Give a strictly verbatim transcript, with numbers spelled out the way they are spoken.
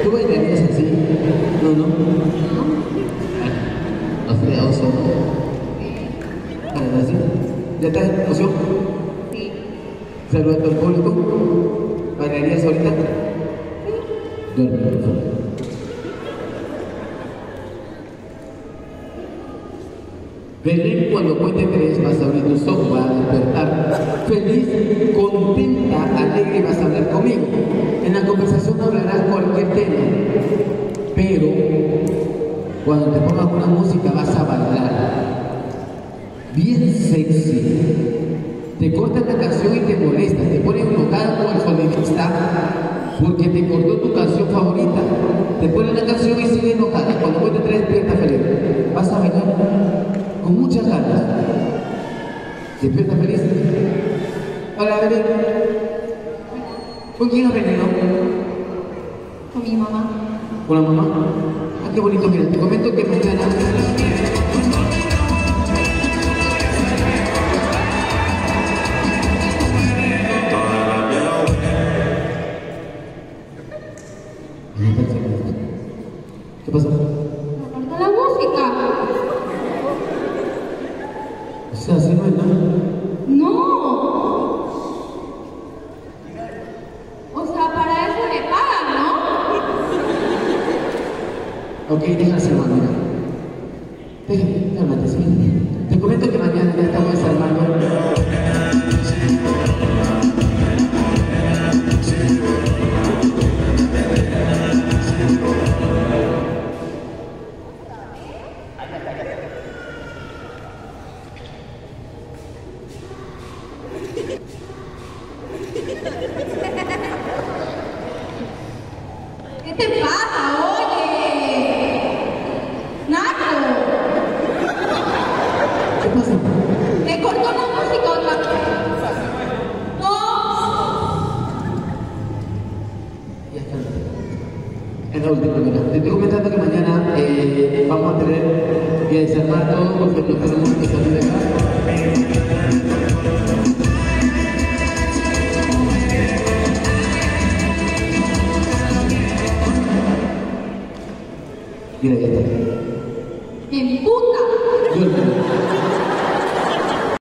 ¿Tú bailarías así? No, no. No sería oso. ¿Bailas así? ¿Ya estás en emoción? Sí. Saludando al público. ¿Bailarías ahorita? Duerme, por favor. Belén, cuando cuente tres vas a abrir tus ojos, vas a despertar feliz, contenta, alegre, vas a hablar conmigo. En la conversación hablarás cualquier tema, pero cuando te pongas una música vas a bailar bien sexy. Te cortan la canción y te molestas, te pones enojada con el sonidista porque te cortó tu canción favorita. Te ponen la canción y sigue enojada. Cuando cuente tres despierta feliz. Vas a bailar con muchas ganas. ¿Se despierta feliz? Hola, Belén. ¿Con quién has venido? Con mi mamá. ¿Con la mamá? Ah, qué bonito. Mira, te comento que mañana... ¿Qué pasó? Me corta la música. O sea, así no es nada. No. O sea, para eso le pagan, ¿no? Ok, déjala ser más, mira. Déjame, cálmate, sí. Te comento que mañana ya estamos desarmando. ¿Qué te pasa? Oye. Naco. ¿Qué pasa? Me cortó la música otra vez. No. Ya está. Es la última, mira. Te estoy comentando que mañana eh, vamos a tener que desarmar todo porque lo tenemos que salir de acá. Mira, ya está. ¡Me puta! Duerme.